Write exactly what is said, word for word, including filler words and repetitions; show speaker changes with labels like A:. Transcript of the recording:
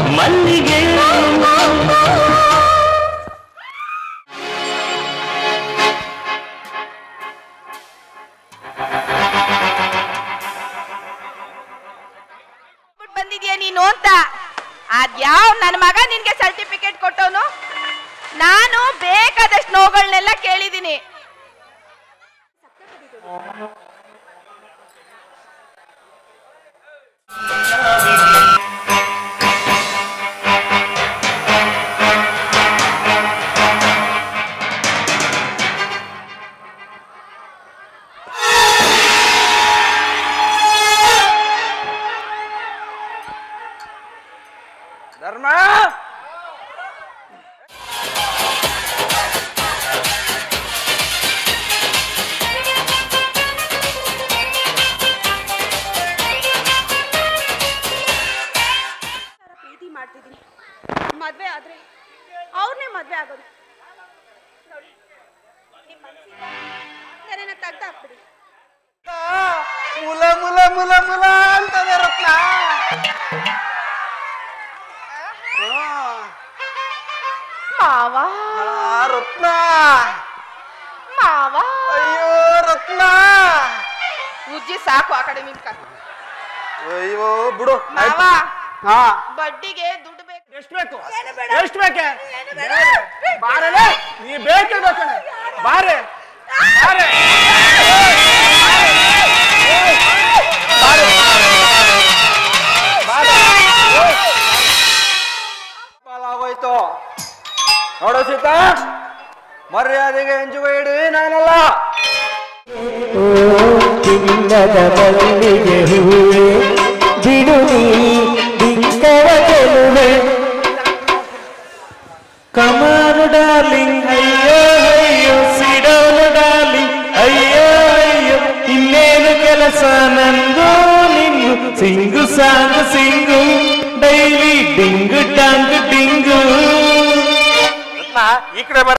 A: ಮಲ್ಲಿಗೆ
B: ಬಂದಿದ್ಯಾ ನೀನು ಅಂತ ಅದ್ಯಾವ ನನ್ನ ಮಗ ನಿನ್ಗೆ ಸರ್ಟಿಫಿಕೇಟ್ ಕೊಟ್ಟವನು? ನಾನು ಬೇಕಾದಷ್ಟು ನೋವುಗಳನ್ನೆಲ್ಲ ಕೇಳಿದೀನಿ.
C: ಧರ್ಮ
B: ಪ್ರೀತಿ ಮಾಡ್ತಿದ್ದೀನಿ. ಮದ್ವೆ ಆದ್ರೆ ಅವ್ರನ್ನೇ ಮದ್ವೆ ಆಗೋದು. ನೋಡಿ ನಿಮ್ಮ ಮನಸ್ಸಿಗೆ ನನ್ನನ್ನ ತೆಗ್ದು ಹಾಕ್ಬಿಡಿ.
C: ಮುಲ ಮುಲ ಮುಲ ಮುಲ ಅಂತದೆ ರತ್ನ.
B: ಮಾವ
C: ರತ್ನ
B: ಮಾವ
C: ಅಯ್ಯೋ ರತ್ನ
B: ಉಜ್ಜಿ ಸಾಕು ಆ ಕಡೆ ನಿಂತ್ಕ.
C: ಅಯ್ಯೋ ಬಿಡು
B: ಮಾವ
C: ಹಾ
B: ಬಡ್ಡಿಗೆ ದುಡ್ಡು ಬೇಕು.
C: ಎಷ್ಟು ಬೇಕು ಎಷ್ಟು ಬೇಕೆ ಬಾರಲೆ ನೀ ಬೇಕೇ ಬೇಕಣೆ ಬಾರೆ ಬಾರೆ ಆಗೋಯ್ತು ನೋಡು ಸೀತಾ, ಮರ್ಯಾದೆಗೆ ಎಂಜುಬೇಡಿ ನಾನಲ್ಲ.
A: ಚಿನ್ನದ ಮಲ್ಲಿಗೆ ಹೂವೆ ಬಿಡು ನೀ ಬಿಕ್ಕವ ಗೆಲುವೆ. ಕಮಾನು ಡಾರ್ಲಿಂಗ್ ಅಯ್ಯೋ ಅಯ್ಯೋ, ಸಿಡೋನು ಡಾರ್ಲಿಂಗ್ ಅಯ್ಯೋ ಅಯ್ಯೋ, ಇನ್ನೇನು ಕೆಲಸ ನಂದು ನಿಂಗು, sing song sing daily ding dong ding.
C: ಈ ಕಡೆ